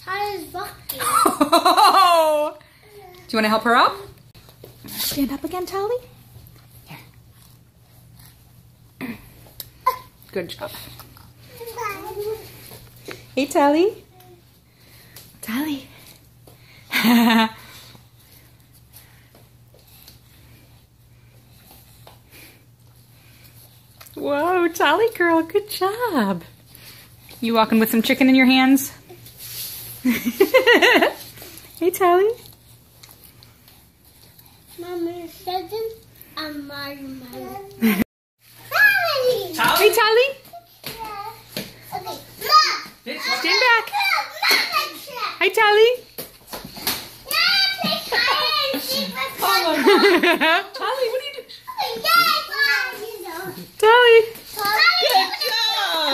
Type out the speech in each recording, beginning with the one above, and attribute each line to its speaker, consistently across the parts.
Speaker 1: Tali's walking.
Speaker 2: Oh! Do you want to help her up? Stand up again, Tali. Here. Good job. Hey, Tali. Tali. Whoa, Tali girl, good job. You walking with some chicken in your hands? Hey, Tali.
Speaker 1: Mama said I'm my
Speaker 2: Hey, Tali.
Speaker 1: Okay,
Speaker 2: Stand back. Hi, Tali. Tali, what are you doing? Tali.
Speaker 3: Good job!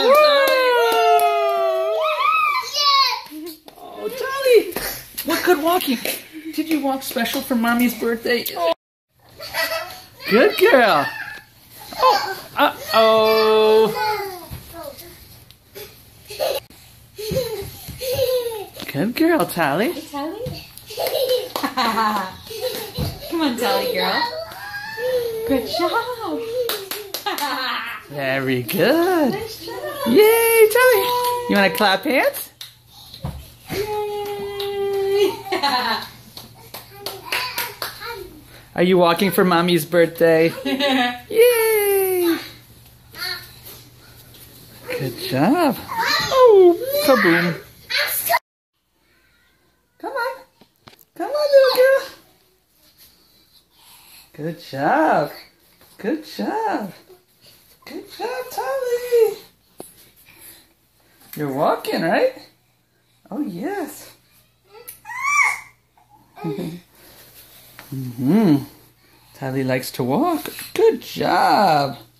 Speaker 3: Oh, Tali! What good walking? Did you walk special for Mommy's birthday? Good girl. Oh, uh-oh. Good girl, Tali.
Speaker 2: Hey, Tali. Come on, Tali girl. Good job.
Speaker 3: Very good.
Speaker 2: Nice job.
Speaker 3: Yay, Tali. You want to clap hands?
Speaker 2: Yay.
Speaker 3: Are you walking for Mommy's birthday? Yay! Good job. Oh, kaboom. Come on. Come on, little girl. Good job. Good job. Good job, Tali. You're walking, right? Oh, yes. Tali likes to walk. Good job.